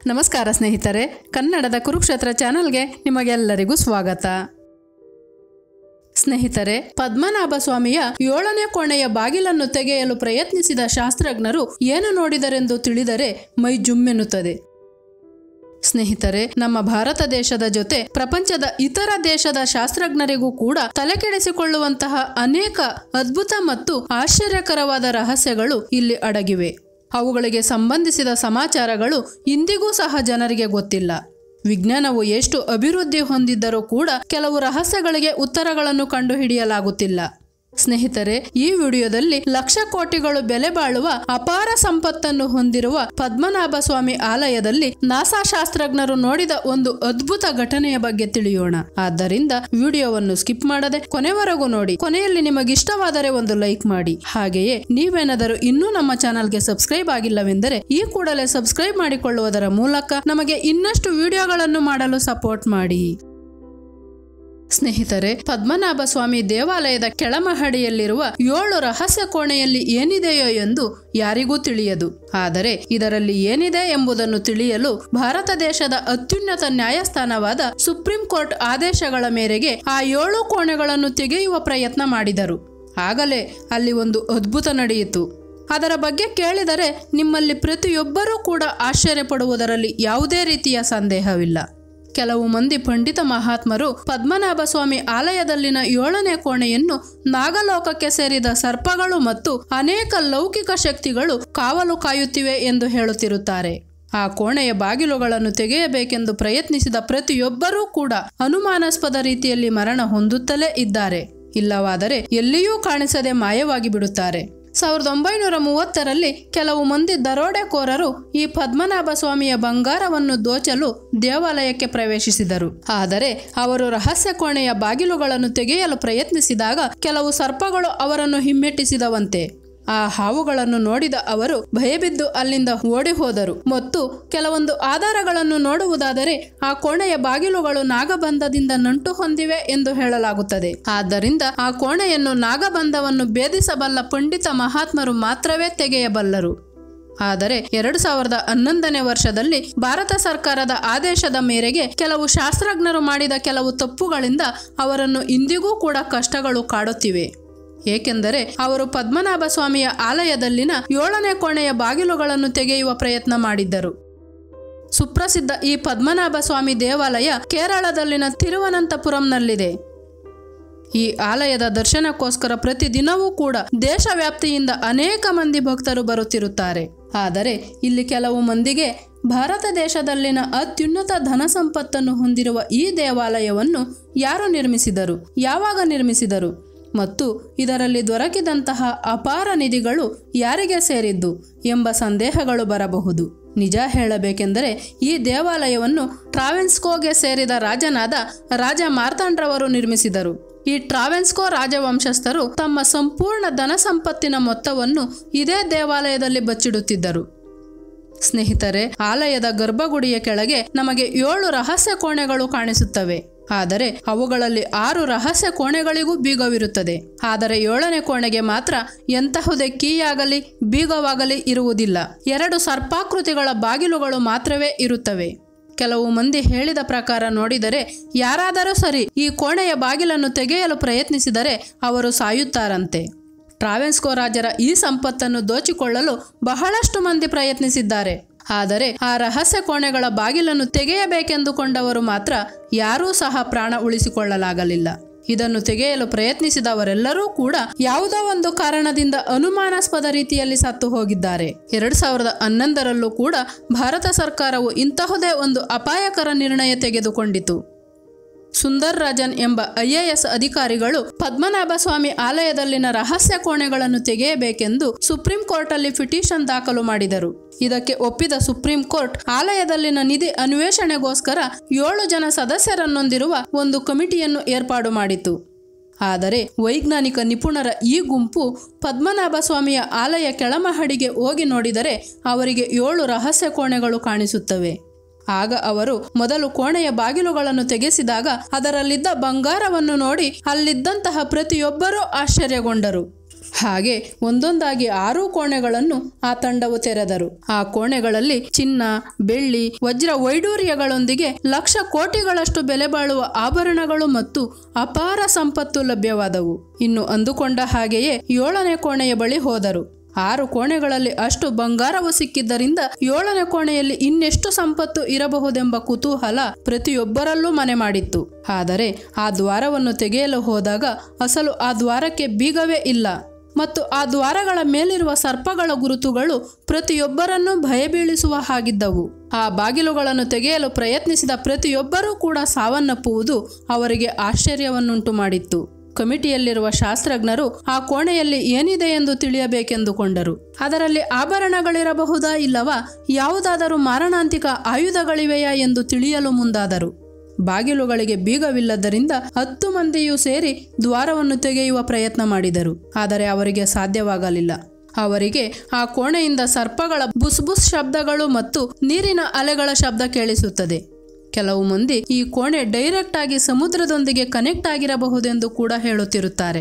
ನಮಸ್ಕಾರ ಸ್ನೇಹಿತರೆ, ಕನ್ನಡದ ಕುರುಕ್ಷೇತ್ರ ಚಾನೆಲ್ಗೆ ನಿಮಗೆಲ್ಲರಿಗೂ ಸ್ವಾಗತ. ಸ್ನೇಹಿತರೆ, ಪದ್ಮನಾಭ ಸ್ವಾಮಿಯ 7ನೇ ಕೋಣೆಯ ಬಾಗಿಲನ್ನು ತೆಗೆಯಲು ಪ್ರಯತ್ನಿಸಿದ ಶಾಸ್ತ್ರಜ್ಞರು ಏನು ನೋಡಿದರೆಂದು ತಿಳಿದರೆ ಮೈ ಜುಮ್ಮೆನ್ನುತ್ತದೆ. ಸ್ನೇಹಿತರೆ, ನಮ್ಮ ಭಾರತ ದೇಶದ ಜೊತೆ ಪ್ರಪಂಚದ ಇತರ ದೇಶದ ಶಾಸ್ತ್ರಜ್ಞರಿಗೂ ಕೂಡ ತಲೆಕೆಡಿಸಿಕೊಳ್ಳುವಂತಹ ಅನೇಕ ಅದ್ಭುತ ಮತ್ತು ಆಶ್ಚರ್ಯಕರವಾದ ರಹಸ್ಯಗಳು ಇಲ್ಲಿ ಅಡಗಿವೆ. ಅವುಗಳಿಗೆ ಸಂಬಂಧಿಸಿದ ಸಮಾಚಾರಗಳು ಇಂದಿಗೂ ಸಹ ಜನರಿಗೆ ಗೊತ್ತಿಲ್ಲ. ವಿಜ್ಞಾನವು ಎಷ್ಟು ಅಭಿವೃದ್ಧಿ ಹೊಂದಿದ್ದರೂ ಕೂಡ ಕೆಲವು ರಹಸ್ಯಗಳಿಗೆ ಉತ್ತರಗಳನ್ನು ಕಂಡುಹಿಡಿಯಲಾಗುತ್ತಿಲ್ಲ. ಸ್ನೇಹಿತರೆ, ಈ ವಿಡಿಯೋದಲ್ಲಿ ಲಕ್ಷ ಕೋಟಿಗಳು ಬೆಲೆ ಬಾಳುವ ಅಪಾರ ಸಂಪತ್ತನ್ನು ಹೊಂದಿರುವ ಪದ್ಮನಾಭ ಸ್ವಾಮಿ ಆಲಯದಲ್ಲಿ ನಾಸಾ ಶಾಸ್ತ್ರಜ್ಞರು ನೋಡಿದ ಒಂದು ಅದ್ಭುತ ಘಟನೆಯ ಬಗ್ಗೆ ತಿಳಿಯೋಣ. ಆದ್ದರಿಂದ ವಿಡಿಯೋವನ್ನು ಸ್ಕಿಪ್ ಮಾಡದೆ ಕೊನೆವರೆಗೂ ನೋಡಿ. ಕೊನೆಯಲ್ಲಿ ನಿಮಗಿಷ್ಟವಾದರೆ ಒಂದು ಲೈಕ್ ಮಾಡಿ. ಹಾಗೆಯೇ ನೀವೇನಾದರೂ ಇನ್ನೂ ನಮ್ಮ ಚಾನಲ್ಗೆ ಸಬ್ಸ್ಕ್ರೈಬ್ ಆಗಿಲ್ಲವೆಂದರೆ ಈ ಕೂಡಲೇ ಸಬ್ಸ್ಕ್ರೈಬ್ ಮಾಡಿಕೊಳ್ಳುವುದರ ಮೂಲಕ ನಮಗೆ ಇನ್ನಷ್ಟು ವಿಡಿಯೋಗಳನ್ನು ಮಾಡಲು ಸಪೋರ್ಟ್ ಮಾಡಿ. ಸ್ನೇಹಿತರೆ, ಪದ್ಮನಾಭ ಸ್ವಾಮಿ ದೇವಾಲಯದ ಕೆಳಮಹಡಿಯಲ್ಲಿರುವ 7 ರಹಸ್ಯ ಕೋಣೆಯಲ್ಲಿ ಏನಿದೆಯೋ ಎಂದು ಯಾರಿಗೂ ತಿಳಿಯದು. ಆದರೆ ಇದರಲ್ಲಿ ಏನಿದೆ ಎಂಬುದನ್ನು ತಿಳಿಯಲು ಭಾರತ ದೇಶದ ಅತ್ಯುನ್ನತ ನ್ಯಾಯಸ್ಥಾನವಾದ ಸುಪ್ರೀಂ ಕೋರ್ಟ್ ಆದೇಶಗಳ ಮೇರೆಗೆ ಆ 7 ಕೋಣೆಗಳನ್ನು ತೆಗೆಯುವ ಪ್ರಯತ್ನ ಮಾಡಿದರು. ಆಗಲೇ ಅಲ್ಲಿ ಒಂದು ಅದ್ಭುತ ನಡೆಯಿತು. ಅದರ ಬಗ್ಗೆ ಕೇಳಿದರೆ ನಿಮ್ಮಲ್ಲಿ ಪ್ರತಿಯೊಬ್ಬರೂ ಕೂಡ ಆಶ್ಚರ್ಯಪಡುವುದರಲ್ಲಿ ಯಾವುದೇ ರೀತಿಯ ಸಂದೇಹವಿಲ್ಲ. ಕೆಲವು ಮಂದಿ ಪಂಡಿತ ಮಹಾತ್ಮರು ಪದ್ಮನಾಭ ಸ್ವಾಮಿ ಆಲಯದಲ್ಲಿನ 7ನೇ ಕೋಣೆಯನ್ನು ನಾಗಲೋಕಕ್ಕೆ ಸೇರಿದ ಸರ್ಪಗಳು ಮತ್ತು ಅನೇಕ ಲೌಕಿಕ ಶಕ್ತಿಗಳು ಕಾವಲು ಕಾಯುತ್ತಿವೆ ಎಂದು ಹೇಳುತ್ತಿರುತ್ತಾರೆ. ಆ ಕೋಣೆಯ ಬಾಗಿಲುಗಳನ್ನು ತೆಗೆಯಬೇಕೆಂದು ಪ್ರಯತ್ನಿಸಿದ ಪ್ರತಿಯೊಬ್ಬರೂ ಕೂಡ ಅನುಮಾನಾಸ್ಪದ ರೀತಿಯಲ್ಲಿ ಮರಣ ಹೊಂದುತ್ತಲೇ ಇದ್ದಾರೆ. ಇಲ್ಲವಾದರೆ ಎಲ್ಲಿಯೂ ಕಾಣಿಸದೆ ಮಾಯವಾಗಿ ಬಿಡುತ್ತಾರೆ. 1930ರಲ್ಲಿ ಕೆಲವು ಮಂದಿ ದರೋಡೆಕೋರರು ಈ ಪದ್ಮನಾಭ ಸ್ವಾಮಿಯ ಬಂಗಾರವನ್ನು ದೋಚಲು ದೇವಾಲಯಕ್ಕೆ ಪ್ರವೇಶಿಸಿದರು. ಆದರೆ ಅವರು ರಹಸ್ಯ ಕೋಣೆಯ ಬಾಗಿಲುಗಳನ್ನು ತೆಗೆಯಲು ಪ್ರಯತ್ನಿಸಿದಾಗ ಕೆಲವು ಸರ್ಪಗಳು ಅವರನ್ನು ಹಿಮ್ಮೆಟ್ಟಿಸಿದವಂತೆ. ಆ ಹಾವುಗಳನ್ನು ನೋಡಿದ ಅವರು ಭಯಬಿದ್ದು ಅಲ್ಲಿಂದ ಓಡಿ ಹೋದರು. ಮತ್ತು ಕೆಲವೊಂದು ಆಧಾರಗಳನ್ನು ನೋಡುವುದಾದರೆ ಆ ಕೋಣೆಯ ಬಾಗಿಲುಗಳು ನಾಗಬಂಧದಿಂದ ನಂಟು ಹೊಂದಿವೆ ಎಂದು ಹೇಳಲಾಗುತ್ತದೆ. ಆದ್ದರಿಂದ ಆ ಕೋಣೆಯನ್ನು ನಾಗಬಂಧವನ್ನು ಭೇದಿಸಬಲ್ಲ ಪಂಡಿತ ಮಹಾತ್ಮರು ಮಾತ್ರವೇ ತೆಗೆಯಬಲ್ಲರು. ಆದರೆ 2011ನೇ ವರ್ಷದಲ್ಲಿ ಭಾರತ ಸರ್ಕಾರದ ಆದೇಶದ ಮೇರೆಗೆ ಕೆಲವು ಶಾಸ್ತ್ರಜ್ಞರು ಮಾಡಿದ ಕೆಲವು ತಪ್ಪುಗಳಿಂದ ಅವರನ್ನು ಇಂದಿಗೂ ಕೂಡ ಕಷ್ಟಗಳು ಕಾಡುತ್ತಿವೆ. ಏಕೆಂದರೆ ಅವರು ಪದ್ಮನಾಭ ಸ್ವಾಮಿಯ ಆಲಯದಲ್ಲಿನ 7ನೇ ಕೋಣೆಯ ಬಾಗಿಲುಗಳನ್ನು ತೆಗೆಯುವ ಪ್ರಯತ್ನ ಮಾಡಿದ್ದರು. ಸುಪ್ರಸಿದ್ಧ ಈ ಪದ್ಮನಾಭ ಸ್ವಾಮಿ ದೇವಾಲಯ ಕೇರಳದಲ್ಲಿನ ತಿರುವನಂತಪುರಂನಲ್ಲಿದೆ. ಈ ಆಲಯದ ದರ್ಶನಕ್ಕೋಸ್ಕರ ಪ್ರತಿದಿನವೂ ಕೂಡ ದೇಶವ್ಯಾಪ್ತಿಯಿಂದ ಅನೇಕ ಮಂದಿ ಭಕ್ತರು ಬರುತ್ತಿರುತ್ತಾರೆ. ಆದರೆ ಇಲ್ಲಿ ಕೆಲವು ಮಂದಿಗೆ ಭಾರತ ದೇಶದಲ್ಲಿನ ಅತ್ಯುನ್ನತ ಧನ ಸಂಪತ್ತನ್ನು ಹೊಂದಿರುವ ಈ ದೇವಾಲಯವನ್ನು ಯಾರು ನಿರ್ಮಿಸಿದರು, ಯಾವಾಗ ನಿರ್ಮಿಸಿದರು ಮತ್ತು ಇದರಲ್ಲಿ ದೊರಕಿದಂತಹ ಅಪಾರ ನಿಧಿಗಳು ಯಾರಿಗೆ ಸೇರಿದ್ದು ಎಂಬ ಸಂದೇಹಗಳು ಬರಬಹುದು. ನಿಜ ಹೇಳಬೇಕೆಂದರೆ ಈ ದೇವಾಲಯವನ್ನು ಟ್ರಾವೆನ್ಸ್ಕೋಗೆ ಸೇರಿದ ರಾಜನಾದ ರಾಜ ಮಾರ್ತಾಂಡ್ರವರು ನಿರ್ಮಿಸಿದರು. ಈ ಟ್ರಾವೆನ್ಸ್ಕೋ ರಾಜವಂಶಸ್ಥರು ತಮ್ಮ ಸಂಪೂರ್ಣ ಧನ ಸಂಪತ್ತಿನ ಮೊತ್ತವನ್ನು ಇದೇ ದೇವಾಲಯದಲ್ಲಿ ಬಚ್ಚಿಡುತ್ತಿದ್ದರು. ಸ್ನೇಹಿತರೆ, ಆಲಯದ ಗರ್ಭಗುಡಿಯ ಕೆಳಗೆ ನಮಗೆ 7 ರಹಸ್ಯ ಕೋಣೆಗಳು ಕಾಣಿಸುತ್ತವೆ. ಆದರೆ ಅವುಗಳಲ್ಲಿ 6 ರಹಸ್ಯ ಕೋಣೆಗಳಿಗೂ ಬೀಗವಿರುತ್ತದೆ. ಆದರೆ 7ನೇ ಕೋಣೆಗೆ ಮಾತ್ರ ಎಂತಹುದೇ ಕೀಯಾಗಲಿ ಬೀಗವಾಗಲಿ ಇರುವುದಿಲ್ಲ. 2 ಸರ್ಪಾಕೃತಿಗಳ ಬಾಗಿಲುಗಳು ಮಾತ್ರವೇ ಇರುತ್ತವೆ. ಕೆಲವು ಮಂದಿ ಹೇಳಿದ ಪ್ರಕಾರ ನೋಡಿದರೆ ಯಾರಾದರೂ ಸರಿ ಈ ಕೋಣೆಯ ಬಾಗಿಲನ್ನು ತೆಗೆಯಲು ಪ್ರಯತ್ನಿಸಿದರೆ ಅವರು ಸಾಯುತ್ತಾರಂತೆ. ಟ್ರಾವೆನ್ಸ್ಕೋ ರಾಜರ ಈ ಸಂಪತ್ತನ್ನು ದೋಚಿಕೊಳ್ಳಲು ಬಹಳಷ್ಟು ಮಂದಿ ಪ್ರಯತ್ನಿಸಿದ್ದಾರೆ. ಆದರೆ ಆ ರಹಸ್ಯ ಕೋಣೆಗಳ ಬಾಗಿಲನ್ನು ತೆಗೆಯಬೇಕೆಂದುಕೊಂಡವರು ಮಾತ್ರ ಯಾರೂ ಸಹ ಪ್ರಾಣ ಉಳಿಸಿಕೊಳ್ಳಲಾಗಲಿಲ್ಲ. ಇದನ್ನು ತೆಗೆಯಲು ಪ್ರಯತ್ನಿಸಿದವರೆಲ್ಲರೂ ಕೂಡ ಯಾವುದೋ ಒಂದು ಕಾರಣದಿಂದ ಅನುಮಾನಾಸ್ಪದ ರೀತಿಯಲ್ಲಿ ಸತ್ತು ಹೋಗಿದ್ದಾರೆ. 2011ರಲ್ಲೂ ಕೂಡ ಭಾರತ ಸರ್ಕಾರವು ಇಂತಹುದೇ ಒಂದು ಅಪಾಯಕರ ನಿರ್ಣಯ ತೆಗೆದುಕೊಂಡಿತು. ಸುಂದರ್ ರಾಜನ್ ಎಂಬ IAS ಅಧಿಕಾರಿಗಳು ಪದ್ಮನಾಭ ಸ್ವಾಮಿ ಆಲಯದಲ್ಲಿನ ರಹಸ್ಯ ಕೋಣೆಗಳನ್ನು ತೆಗೆಯಬೇಕೆಂದು ಸುಪ್ರೀಂ ಕೋರ್ಟ್ ಅಲ್ಲಿ ಪಿಟಿಷನ್ ದಾಖಲು ಮಾಡಿದರು. ಇದಕ್ಕೆ ಒಪ್ಪಿದ ಸುಪ್ರೀಂ ಕೋರ್ಟ್ ಆಲಯದಲ್ಲಿನ ನಿಧಿ ಅನ್ವೇಷಣೆಗೋಸ್ಕರ 7 ಜನ ಸದಸ್ಯರನ್ನೊಂದಿರುವ ಒಂದು ಕಮಿಟಿಯನ್ನು ಏರ್ಪಾಡು ಮಾಡಿತು. ಆದರೆ ವೈಜ್ಞಾನಿಕ ನಿಪುಣರ ಈ ಗುಂಪು ಪದ್ಮನಾಭ ಸ್ವಾಮಿಯ ಆಲಯ ಕೆಳಮಹಡಿಗೆ ಹೋಗಿ ನೋಡಿದರೆ ಅವರಿಗೆ 7 ರಹಸ್ಯ ಕೋಣೆಗಳು ಕಾಣಿಸುತ್ತವೆ. ಆಗ ಅವರು ಮೊದಲು ಕೋಣೆಯ ಬಾಗಿಲುಗಳನ್ನು ತೆಗೆಸಿದಾಗ ಅದರಲ್ಲಿದ್ದ ಬಂಗಾರವನ್ನು ನೋಡಿ ಅಲ್ಲಿದ್ದಂತಹ ಪ್ರತಿಯೊಬ್ಬರೂ ಆಶ್ಚರ್ಯಗೊಂಡರು. ಹಾಗೆ ಒಂದೊಂದಾಗಿ 6 ಕೋಣೆಗಳನ್ನು ಆ ತಂಡವು ತೆರೆದರು. ಆ ಕೋಣೆಗಳಲ್ಲಿ ಚಿನ್ನ, ಬೆಳ್ಳಿ, ವಜ್ರ ವೈಡೂರ್ಯಗಳೊಂದಿಗೆ ಲಕ್ಷ ಕೋಟಿಗಳಷ್ಟು ಬೆಲೆ ಬಾಳುವ ಆಭರಣಗಳು ಮತ್ತು ಅಪಾರ ಸಂಪತ್ತು ಲಭ್ಯವಾದವು. ಇನ್ನು ಅಂದುಕೊಂಡ ಹಾಗೆಯೇ 7ನೇ ಕೋಣೆಯ ಬಳಿ ಹೋದರು. 6 ಕೋಣೆಗಳಲ್ಲಿ ಅಷ್ಟು ಬಂಗಾರವು ಸಿಕ್ಕಿದ್ದರಿಂದ 7ನೇ ಕೋಣೆಯಲ್ಲಿ ಇನ್ನೆಷ್ಟು ಸಂಪತ್ತು ಇರಬಹುದೆಂಬ ಕುತೂಹಲ ಪ್ರತಿಯೊಬ್ಬರಲ್ಲೂ ಮನೆ ಮಾಡಿತ್ತು. ಆದರೆ ಆ ದ್ವಾರವನ್ನು ತೆಗೆಯಲು ಹೋದಾಗ ಅಸಲು ಆ ದ್ವಾರಕ್ಕೆ ಬೀಗವೇ ಇಲ್ಲ ಮತ್ತು ಆ ದ್ವಾರಗಳ ಮೇಲಿರುವ ಸರ್ಪಗಳ ಗುರುತುಗಳು ಪ್ರತಿಯೊಬ್ಬರನ್ನೂ ಭಯಬೀಳಿಸುವ ಹಾಗಿದ್ದವು. ಆ ಬಾಗಿಲುಗಳನ್ನು ತೆಗೆಯಲು ಪ್ರಯತ್ನಿಸಿದ ಪ್ರತಿಯೊಬ್ಬರೂ ಕೂಡ ಸಾವನ್ನಪ್ಪುವುದು ಅವರಿಗೆ ಆಶ್ಚರ್ಯವನ್ನುಂಟು ಮಾಡಿತ್ತು. ಕಮಿಟಿಯಲ್ಲಿರುವ ಶಾಸ್ತ್ರಜ್ಞರು ಆ ಕೋಣೆಯಲ್ಲಿ ಏನಿದೆ ಎಂದು ತಿಳಿಯಬೇಕೆಂದುಕೊಂಡರು. ಅದರಲ್ಲಿ ಆಭರಣಗಳಿರಬಹುದಾ ಇಲ್ಲವಾ, ಯಾವುದಾದರೂ ಮಾರಣಾಂತಿಕ ಆಯುಧಗಳಿವೆಯಾ ಎಂದು ತಿಳಿಯಲು ಮುಂದಾದರು. ಬಾಗಿಲುಗಳಿಗೆ ಬೀಗವಿಲ್ಲದರಿಂದ 10 ಮಂದಿಯೂ ಸೇರಿ ದ್ವಾರವನ್ನು ತೆಗೆಯುವ ಪ್ರಯತ್ನ ಮಾಡಿದರು. ಆದರೆ ಅವರಿಗೆ ಸಾಧ್ಯವಾಗಲಿಲ್ಲ. ಅವರಿಗೆ ಆ ಕೋಣೆಯಿಂದ ಸರ್ಪಗಳ ಬುಸ್ ಶಬ್ದಗಳು ಮತ್ತು ನೀರಿನ ಅಲೆಗಳ ಶಬ್ದ ಕೇಳಿಸುತ್ತದೆ. ಕೆಲವು ಮಂದಿ ಈ ಕೋಣೆ ಡೈರೆಕ್ಟ್ ಆಗಿ ಸಮುದ್ರದೊಂದಿಗೆ ಕನೆಕ್ಟ್ ಆಗಿರಬಹುದೆಂದು ಕೂಡ ಹೇಳುತ್ತಿರುತ್ತಾರೆ.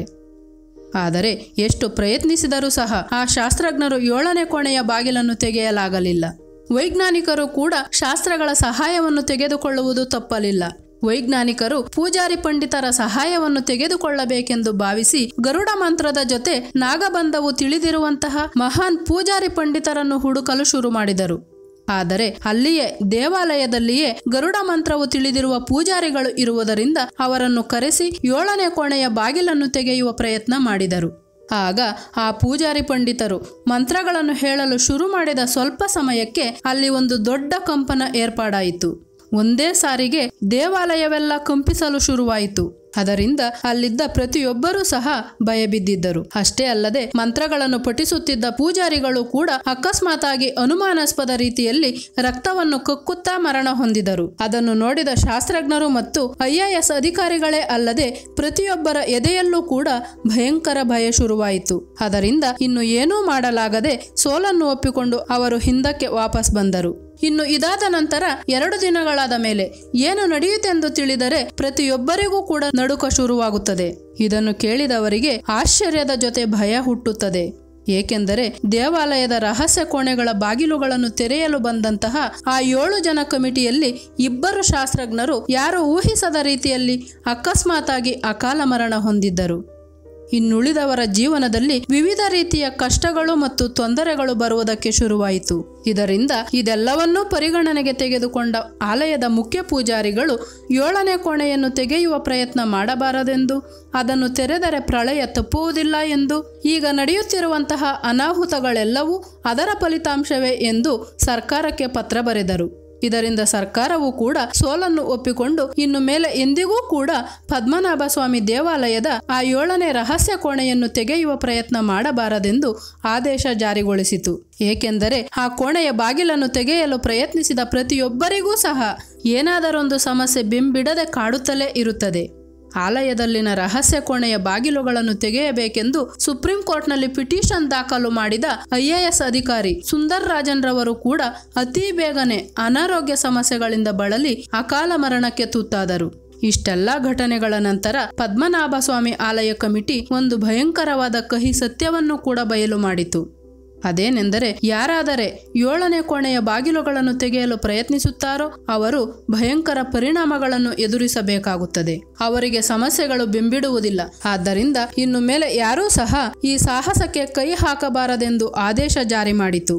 ಆದರೆ ಎಷ್ಟು ಪ್ರಯತ್ನಿಸಿದರೂ ಸಹ ಆ ಶಾಸ್ತ್ರಜ್ಞರು 7ನೇ ಕೋಣೆಯ ಬಾಗಿಲನ್ನು ತೆಗೆಯಲಾಗಲಿಲ್ಲ. ವೈಜ್ಞಾನಿಕರು ಕೂಡ ಶಾಸ್ತ್ರಗಳ ಸಹಾಯವನ್ನು ತೆಗೆದುಕೊಳ್ಳುವುದು ತಪ್ಪಲಿಲ್ಲ. ವೈಜ್ಞಾನಿಕರು ಪೂಜಾರಿ ಪಂಡಿತರ ಸಹಾಯವನ್ನು ತೆಗೆದುಕೊಳ್ಳಬೇಕೆಂದು ಭಾವಿಸಿ ಗರುಡ ಮಂತ್ರದ ಜೊತೆ ನಾಗಬಂಧವು ತಿಳಿದಿರುವಂತಹ ಮಹಾನ್ ಪೂಜಾರಿ ಪಂಡಿತರನ್ನು ಹುಡುಕಲು ಶುರು ಮಾಡಿದರು. ಆದರೆ ಅಲ್ಲಿಯೇ ದೇವಾಲಯದಲ್ಲಿಯೇ ಗರುಡ ಮಂತ್ರವು ತಿಳಿದಿರುವ ಪೂಜಾರಿಗಳು ಇರುವುದರಿಂದ ಅವರನ್ನು ಕರೆಸಿ 7ನೇ ಕೋಣೆಯ ಬಾಗಿಲನ್ನು ತೆಗೆಯುವ ಪ್ರಯತ್ನ ಮಾಡಿದರು. ಆಗ ಆ ಪೂಜಾರಿ ಪಂಡಿತರು ಮಂತ್ರಗಳನ್ನು ಹೇಳಲು ಶುರು ಮಾಡಿದ ಸ್ವಲ್ಪ ಸಮಯಕ್ಕೆ ಅಲ್ಲಿ ಒಂದು ದೊಡ್ಡ ಕಂಪನ ಏರ್ಪಾಡಾಯಿತು. ಒಂದೇ ಸಾರಿಗೆ ದೇವಾಲಯವೆಲ್ಲ ಕಂಪಿಸಲು ಶುರುವಾಯಿತು. ಅದರಿಂದ ಅಲ್ಲಿದ್ದ ಪ್ರತಿಯೊಬ್ಬರೂ ಸಹ ಭಯಬಿದ್ದಿದ್ದರು. ಅಷ್ಟೇ ಅಲ್ಲದೆ ಮಂತ್ರಗಳನ್ನು ಪಠಿಸುತ್ತಿದ್ದ ಪೂಜಾರಿಗಳು ಕೂಡ ಅಕಸ್ಮಾತಾಗಿ ಅನುಮಾನಾಸ್ಪದ ರೀತಿಯಲ್ಲಿ ರಕ್ತವನ್ನು ಕಕ್ಕುತ್ತಾ ಮರಣ ಹೊಂದಿದರು. ಅದನ್ನು ನೋಡಿದ ಶಾಸ್ತ್ರಜ್ಞರು ಮತ್ತು IAS ಅಧಿಕಾರಿಗಳೇ ಅಲ್ಲದೆ ಪ್ರತಿಯೊಬ್ಬರ ಎದೆಯಲ್ಲೂ ಕೂಡ ಭಯಂಕರ ಭಯ ಶುರುವಾಯಿತು. ಅದರಿಂದ ಇನ್ನು ಏನೂ ಮಾಡಲಾಗದೆ ಸೋಲನ್ನು ಒಪ್ಪಿಕೊಂಡು ಅವರು ಹಿಂದಕ್ಕೆ ವಾಪಸ್ ಬಂದರು. ಇನ್ನು ಇದಾದ ನಂತರ 2 ದಿನಗಳಾದ ಮೇಲೆ ಏನು ನಡೆಯುತ್ತೆಂದು ತಿಳಿದರೆ ಪ್ರತಿಯೊಬ್ಬರಿಗೂ ಕೂಡ ನಡುಕ ಶುರುವಾಗುತ್ತದೆ. ಇದನ್ನು ಕೇಳಿದವರಿಗೆ ಆಶ್ಚರ್ಯದ ಜೊತೆ ಭಯ ಹುಟ್ಟುತ್ತದೆ. ಏಕೆಂದರೆ ದೇವಾಲಯದ ರಹಸ್ಯ ಕೋಣೆಗಳ ಬಾಗಿಲುಗಳನ್ನು ತೆರೆಯಲು ಬಂದಂತಹ ಆ 7 ಜನ ಕಮಿಟಿಯಲ್ಲಿ 2 ಶಾಸ್ತ್ರಜ್ಞರು ಯಾರು ಊಹಿಸದ ರೀತಿಯಲ್ಲಿ ಅಕಸ್ಮಾತಾಗಿ ಅಕಾಲ ಮರಣ ಹೊಂದಿದ್ದರು. ಇನ್ನುಳಿದವರ ಜೀವನದಲ್ಲಿ ವಿವಿಧ ರೀತಿಯ ಕಷ್ಟಗಳು ಮತ್ತು ತೊಂದರೆಗಳು ಬರುವುದಕ್ಕೆ ಶುರುವಾಯಿತು. ಇದರಿಂದ ಇದೆಲ್ಲವನ್ನೂ ಪರಿಗಣನೆಗೆ ತೆಗೆದುಕೊಂಡ ಆಲಯದ ಮುಖ್ಯ ಪೂಜಾರಿಗಳು 7ನೇ ಕೋಣೆಯನ್ನು ತೆಗೆಯುವ ಪ್ರಯತ್ನ ಮಾಡಬಾರದೆಂದು, ಅದನ್ನು ತೆರೆದರೆ ಪ್ರಳಯ ತಪ್ಪುವುದಿಲ್ಲ ಎಂದು, ಈಗ ನಡೆಯುತ್ತಿರುವಂತಹ ಅನಾಹುತಗಳೆಲ್ಲವೂ ಅದರ ಫಲಿತಾಂಶವೇ ಎಂದು ಸರ್ಕಾರಕ್ಕೆ ಪತ್ರ ಬರೆದರು. ಇದರಿಂದ ಸರ್ಕಾರವು ಕೂಡ ಸೋಲನ್ನು ಒಪ್ಪಿಕೊಂಡು ಇನ್ನು ಮೇಲೆ ಎಂದಿಗೂ ಕೂಡ ಪದ್ಮನಾಭ ಸ್ವಾಮಿ ದೇವಾಲಯದ ಆ 7ನೇ ರಹಸ್ಯ ಕೋಣೆಯನ್ನು ತೆಗೆಯುವ ಪ್ರಯತ್ನ ಮಾಡಬಾರದೆಂದು ಆದೇಶ ಜಾರಿಗೊಳಿಸಿತು. ಏಕೆಂದರೆ ಆ ಕೋಣೆಯ ಬಾಗಿಲನ್ನು ತೆಗೆಯಲು ಪ್ರಯತ್ನಿಸಿದ ಪ್ರತಿಯೊಬ್ಬರಿಗೂ ಸಹ ಏನಾದರೊಂದು ಸಮಸ್ಯೆ ಬೆಂಬಿಡದೆ ಕಾಡುತ್ತಲೇ ಇರುತ್ತದೆ. ಆಲಯದಲ್ಲಿನ ರಹಸ್ಯ ಕೋಣೆಯ ಬಾಗಿಲುಗಳನ್ನು ತೆಗೆಯಬೇಕೆಂದು ಸುಪ್ರೀಂ ಕೋರ್ಟ್ನಲ್ಲಿ ಪಿಟಿಷನ್ ದಾಖಲು ಮಾಡಿದ IAS ಅಧಿಕಾರಿ ಸುಂದರ್ ರಾಜನ್ ರವರು ಕೂಡ ಅತಿ ಬೇಗನೆ ಅನಾರೋಗ್ಯ ಸಮಸ್ಯೆಗಳಿಂದ ಬಳಲಿ ಅಕಾಲ ಮರಣಕ್ಕೆ ತುತ್ತಾದರು. ಇಷ್ಟೆಲ್ಲ ಘಟನೆಗಳ ನಂತರ ಪದ್ಮನಾಭ ಸ್ವಾಮಿ ಆಲಯ ಕಮಿಟಿ ಒಂದು ಭಯಂಕರವಾದ ಕಹಿ ಸತ್ಯವನ್ನು ಕೂಡ ಬಯಲು ಮಾಡಿತು. ಅದೇನೆಂದರೆ, ಯಾರಾದರೆ 7ನೇ ಕೋಣೆಯ ಬಾಗಿಲುಗಳನ್ನು ತೆಗೆಯಲು ಪ್ರಯತ್ನಿಸುತ್ತಾರೋ ಅವರು ಭಯಂಕರ ಪರಿಣಾಮಗಳನ್ನು ಎದುರಿಸಬೇಕಾಗುತ್ತದೆ. ಅವರಿಗೆ ಸಮಸ್ಯೆಗಳು ಬೆಂಬಿಡುವುದಿಲ್ಲ. ಆದ್ದರಿಂದ ಇನ್ನು ಮೇಲೆ ಯಾರೂ ಸಹ ಈ ಸಾಹಸಕ್ಕೆ ಕೈ ಹಾಕಬಾರದೆಂದು ಆದೇಶ ಜಾರಿ ಮಾಡಿತು.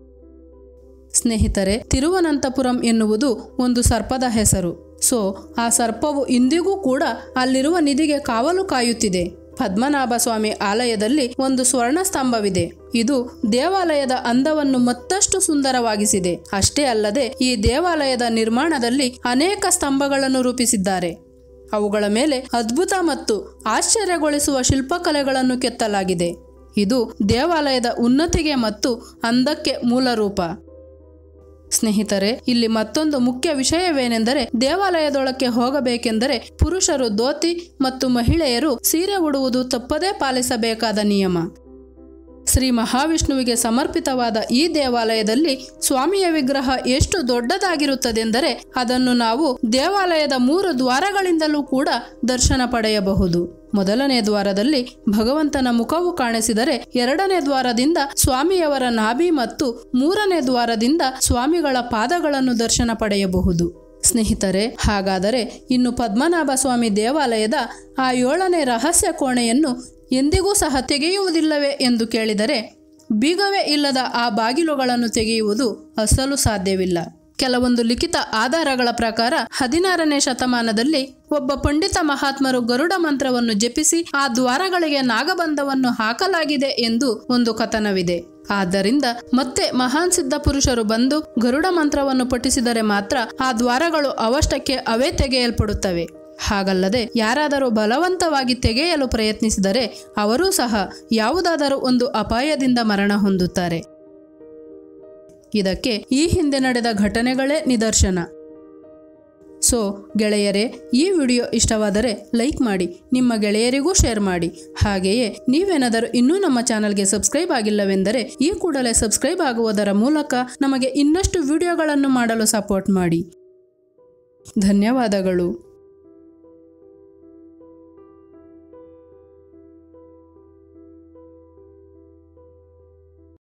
ಸ್ನೇಹಿತರೆ, ತಿರುವನಂತಪುರಂ ಎನ್ನುವುದು ಒಂದು ಸರ್ಪದ ಹೆಸರು. ಆ ಸರ್ಪವು ಇಂದಿಗೂ ಕೂಡ ಅಲ್ಲಿರುವ ನಿಧಿಗೆ ಕಾವಲು ಕಾಯುತ್ತಿದೆ. ಪದ್ಮನಾಭ ಸ್ವಾಮಿ ಆಲಯದಲ್ಲಿ ಒಂದು ಸ್ವರ್ಣ ಸ್ತಂಭವಿದೆ. ಇದು ದೇವಾಲಯದ ಅಂದವನ್ನು ಮತ್ತಷ್ಟು ಸುಂದರವಾಗಿಸಿದೆ. ಅಷ್ಟೇ ಅಲ್ಲದೆ ಈ ದೇವಾಲಯದ ನಿರ್ಮಾಣದಲ್ಲಿ ಅನೇಕ ಸ್ತಂಭಗಳನ್ನು ರೂಪಿಸಿದ್ದಾರೆ. ಅವುಗಳ ಮೇಲೆ ಅದ್ಭುತ ಮತ್ತು ಆಶ್ಚರ್ಯಗೊಳಿಸುವ ಶಿಲ್ಪಕಲೆಗಳನ್ನು ಕೆತ್ತಲಾಗಿದೆ. ಇದು ದೇವಾಲಯದ ಉನ್ನತಿಗೆ ಮತ್ತು ಅಂದಕ್ಕೆ ಮೂಲ ರೂಪ. ಸ್ನೇಹಿತರೆ, ಇಲ್ಲಿ ಮತ್ತೊಂದು ಮುಖ್ಯ ವಿಷಯವೇನೆಂದರೆ, ದೇವಾಲಯದೊಳಕ್ಕೆ ಹೋಗಬೇಕೆಂದರೆ ಪುರುಷರು ಧೋತಿ ಮತ್ತು ಮಹಿಳೆಯರು ಸೀರೆ ಉಡುವುದು ತಪ್ಪದೇ ಪಾಲಿಸಬೇಕಾದ ನಿಯಮ. ಶ್ರೀ ಮಹಾವಿಷ್ಣುವಿಗೆ ಸಮರ್ಪಿತವಾದ ಈ ದೇವಾಲಯದಲ್ಲಿ ಸ್ವಾಮಿಯ ವಿಗ್ರಹ ಎಷ್ಟು ದೊಡ್ಡದಾಗಿರುತ್ತದೆಂದರೆ ಅದನ್ನು ನಾವು ದೇವಾಲಯದ 3 ದ್ವಾರಗಳಿಂದಲೂ ಕೂಡ ದರ್ಶನ ಪಡೆಯಬಹುದು. ಮೊದಲನೇ ದ್ವಾರದಲ್ಲಿ ಭಗವಂತನ ಮುಖವು ಕಾಣಿಸಿದರೆ ಎರಡನೇ ದ್ವಾರದಿಂದ ಸ್ವಾಮಿಯವರ ನಾಭಿ ಮತ್ತು ಮೂರನೇ ದ್ವಾರದಿಂದ ಸ್ವಾಮಿಗಳ ಪಾದಗಳನ್ನು ದರ್ಶನ ಪಡೆಯಬಹುದು. ಸ್ನೇಹಿತರೆ, ಹಾಗಾದರೆ ಇನ್ನು ಪದ್ಮನಾಭ ಸ್ವಾಮಿ ದೇವಾಲಯದ ಆ 7ನೇ ರಹಸ್ಯ ಕೋಣೆಯನ್ನು ಎಂದಿಗೂ ಸಹ ತೆಗೆಯುವುದಿಲ್ಲವೇ ಎಂದು ಕೇಳಿದರೆ, ಬೀಗವೇ ಇಲ್ಲದ ಆ ಬಾಗಿಲುಗಳನ್ನು ತೆಗೆಯುವುದು ಅಸಲು ಸಾಧ್ಯವಿಲ್ಲ. ಕೆಲವೊಂದು ಲಿಖಿತ ಆಧಾರಗಳ ಪ್ರಕಾರ 16ನೇ ಶತಮಾನದಲ್ಲಿ ಒಬ್ಬ ಪಂಡಿತ ಮಹಾತ್ಮರು ಗರುಡ ಮಂತ್ರವನ್ನು ಜಪಿಸಿ ಆ ದ್ವಾರಗಳಿಗೆ ನಾಗಬಂಧವನ್ನು ಹಾಕಲಾಗಿದೆ ಎಂದು ಒಂದು ಕಥನವಿದೆ. ಆದ್ದರಿಂದ ಮತ್ತೆ ಮಹಾನ್ ಸಿದ್ಧ ಪುರುಷರು ಬಂದು ಗರುಡ ಮಂತ್ರವನ್ನು ಪಠಿಸಿದರೆ ಮಾತ್ರ ಆ ದ್ವಾರಗಳು ಅವಷ್ಟಕ್ಕೆ ಅವೇ ತೆಗೆಯಲ್ಪಡುತ್ತವೆ. ಹಾಗಲ್ಲದೆ ಯಾರಾದರೂ ಬಲವಂತವಾಗಿ ತೆಗೆಯಲು ಪ್ರಯತ್ನಿಸಿದರೆ ಅವರೂ ಸಹ ಯಾವುದಾದರೂ ಒಂದು ಅಪಾಯದಿಂದ ಮರಣ ಹೊಂದುತ್ತಾರೆ. ಇದಕ್ಕೆ ಈ ಹಿಂದೆ ನಡೆದ ಘಟನೆಗಳೇ ನಿದರ್ಶನ. ಸೊ ಗೆಳೆಯರೇ, ಈ ವಿಡಿಯೋ ಇಷ್ಟವಾದರೆ ಲೈಕ್ ಮಾಡಿ, ನಿಮ್ಮ ಗೆಳೆಯರಿಗೂ ಶೇರ್ ಮಾಡಿ. ಹಾಗೆಯೇ ನೀವೇನಾದರೂ ಇನ್ನೂ ನಮ್ಮ ಚಾನಲ್ಗೆ ಸಬ್ಸ್ಕ್ರೈಬ್ ಆಗಿಲ್ಲವೆಂದರೆ ಈ ಕೂಡಲೇ ಸಬ್ಸ್ಕ್ರೈಬ್ ಆಗುವುದರ ಮೂಲಕ ನಮಗೆ ಇನ್ನಷ್ಟು ವಿಡಿಯೋಗಳನ್ನು ಮಾಡಲು ಸಪೋರ್ಟ್ ಮಾಡಿ. ಧನ್ಯವಾದಗಳು.